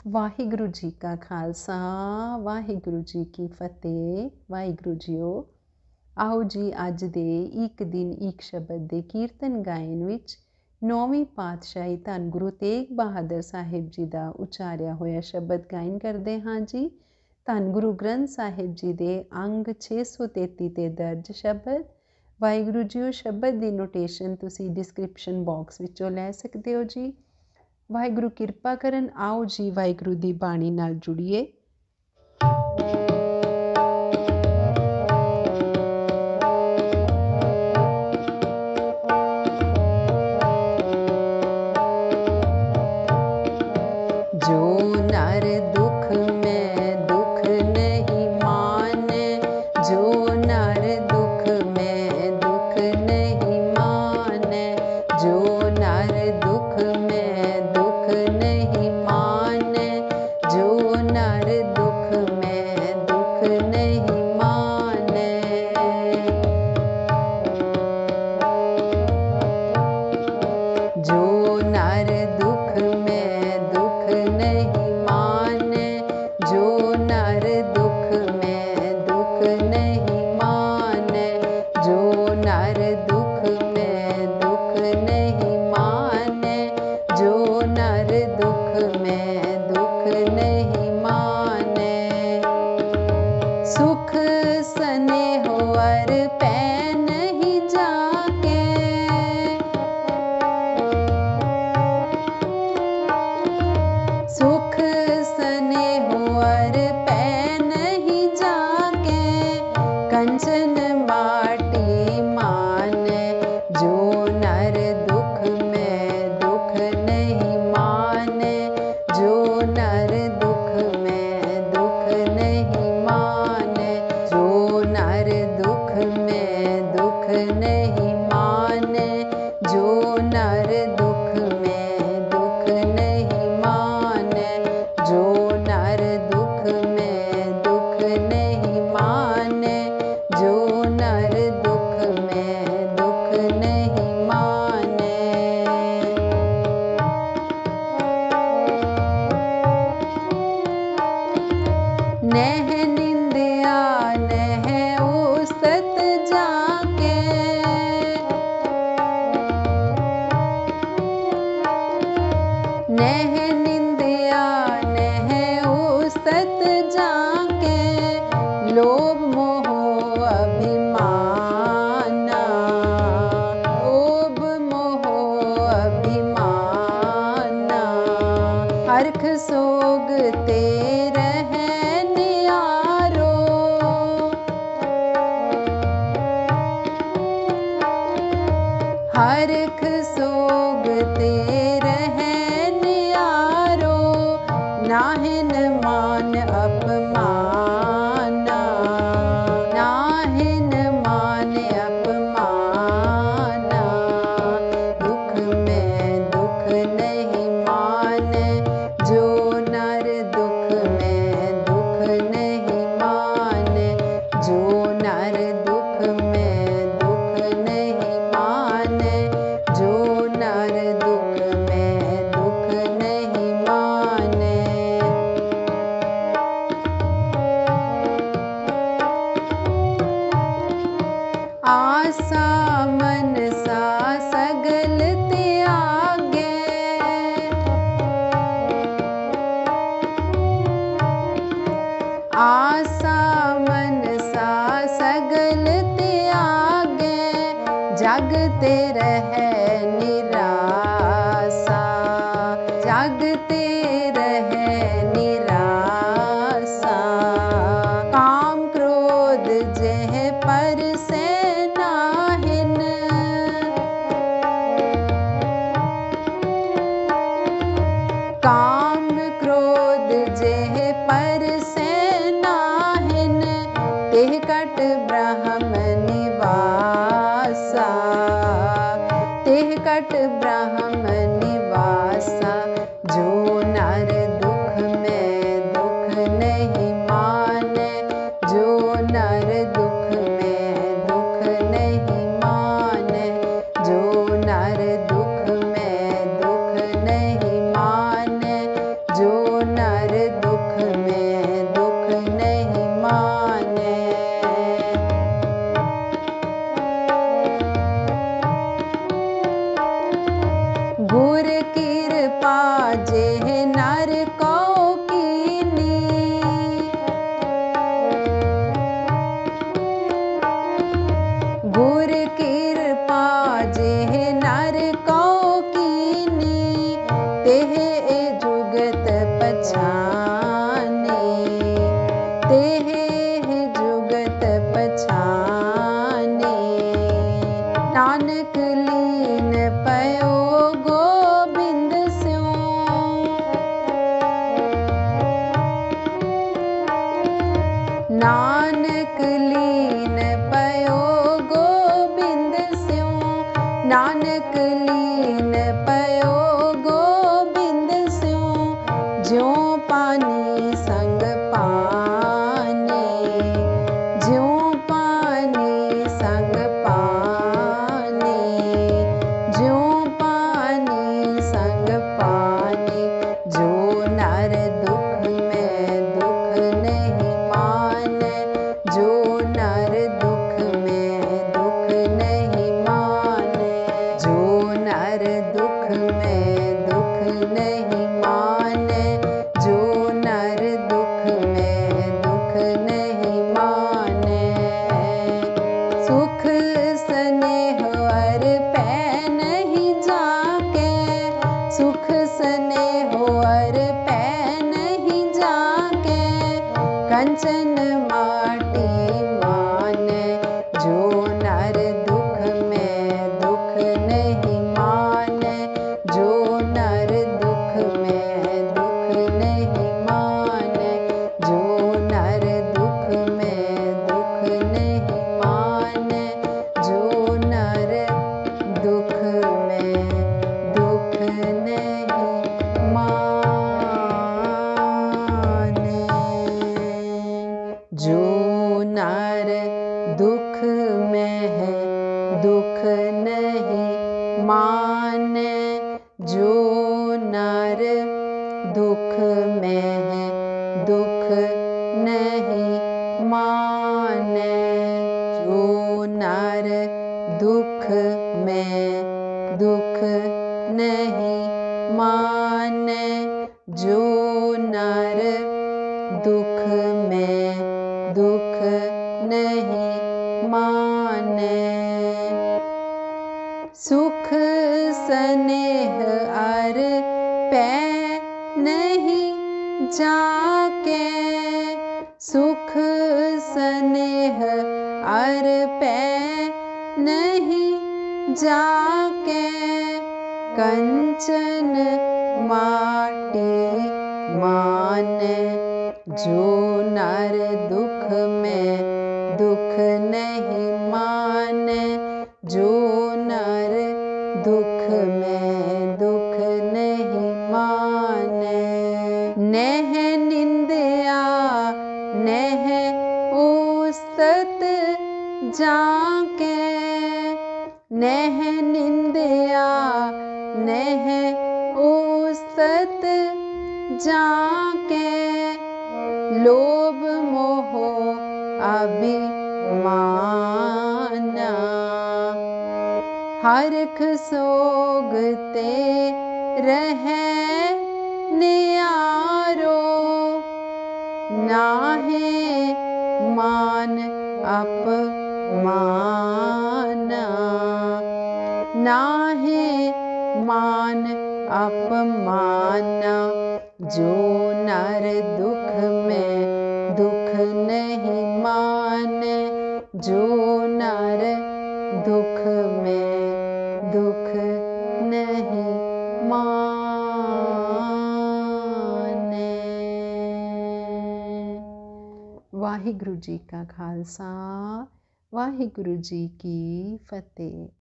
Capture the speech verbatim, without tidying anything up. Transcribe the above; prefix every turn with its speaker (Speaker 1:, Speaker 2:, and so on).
Speaker 1: वाहिगुरु जी का खालसा वाहिगुरु जी की फतेह। वाहिगुरु जीओ, आओ जी अज दे एक दिन एक शब्द दे कीर्तन गायन विच नौवीं पातशाही धन गुरु तेग बहादुर साहिब जी का उचारिया होया शब्द गायन करते हाँ जी। धन गुरु ग्रंथ साहिब जी के अंग छे सौ तेती ते दर्ज शब्द। वाहिगुरु जीओ, शब्द की नोटेशन तुसी डिस्क्रिप्शन बॉक्स विचों लै सकते हो जी। वाहिगुरु किरपा करन, आओ जी वाहिगुरु की बाणी नाल जुड़िए। जो नर दुख में दुख नहीं माने, जो नर दुख में दुख नहीं माने, जो नर दुख में दुख नहीं माने, जो नर दुख में दुख नहीं माने। जो नर दुख में दुख नहीं माने, जो नर दुख में दुख नहीं माने, जो नर दुख में दुख नहीं माने, जो नर दुख में दुख नहीं माने। सुख स्नेह वर पै नहीं जाके, सुख स्नेह वर पै नहीं जाके, कंचन माटी माने, जो नर दुख में दुख नहीं माने, जो नर दुख में दुख नहीं माने, जो नर दुख में दुख नहीं माने, जो नर दुख में दुख नहीं माने, जो नर दुख में दुख नहीं माने, जो नर दुख में दुख नहीं माने। नह निंदिया नह उस्तत जाके, नह निंदिया नह उस्तत जाके, लोभ मोह अभिमाना, लोभ मोह अभिमाना, हरख सोग तेरे नियारो, हरख सोग तेरे नियारो, नाहिन मान अपमाना, नाहिन मान अपमाना। दुख में दुख नहीं माने, जो नर दुख में दुख नहीं माने, जो नर दुख में दुख नहीं माने, जो नर दुख में दुख नहीं माने। आसा मनसा सगल त्यागे, आसा मनसा सगल त्यागे, जगते रहे निरासा, जगते रहे निरासा। काम क्रोध जेह पर से नाहिन, काम क्रोध जेह पर से नाहिन, तेह कट ब्रह्म निवासा, तेह कट ब्रह्म निवासा। जो नर दुख में दुख नहीं माने, जो नर दुख में दुख नहीं माने, जो नर दुख में दुख नहीं माने, जो नर पानी संग पानी, ज्यों पानी संग पानी, ज्यों पानी संग पानी। जो नर दुख में दुख नहीं माने, जो नर दुख में दुख नहीं माने, जो नर दुख में दुख नहीं माने, जो नर दुख में दुख नहीं माने। सुख स्नेह अर पै नहीं जाके, सुख स्नेह अर पै नहीं जाके, कंचन माटी माने। जो नर दुख में दुख नहीं माने, जो नर दुख में दुख नहीं माने, जो नर दुख में दुख नहीं माने, जो नर दुख में दुख नहीं माने। जो नर दुख में है दुख नहीं माने, जो नर दुख में है दुख नहीं माने, जो नर दुख में दुख नहीं माने, जो नर दुख में दुख नहीं माने। सुख स्नेह अर पै नहीं जाके, सुख स्नेह अर पै नहीं जाके, कंचन माटी माने। जो नर दुख में दुख नहीं माने, जो नर दुख में दुख नहीं माने। नेह निंदया नेह उस्तत जाके, नेह निंदया नेह उस्तत जाके, लोभ मोह अभिमाना। हरख सोगते रहे नियारो, नाहे मान अपमाना, नाहे मान अपमाना। जो नर दुख में दुख नहीं माने, जो नर दुख में दुख नहीं माने। वाहिगुरु जी का खालसा, वाहिगुरु जी की फतेह।